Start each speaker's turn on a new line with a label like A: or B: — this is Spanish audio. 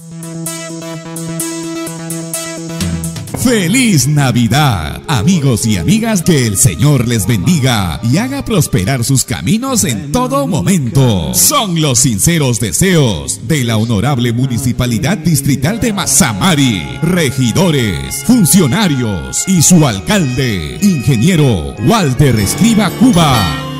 A: ¡Feliz Navidad! Amigos y amigas, que el Señor les bendiga y haga prosperar sus caminos en todo momento. Son los sinceros deseos de la Honorable Municipalidad Distrital de Mazamari, regidores, funcionarios y su alcalde, ingeniero Walter Escriba Cuba.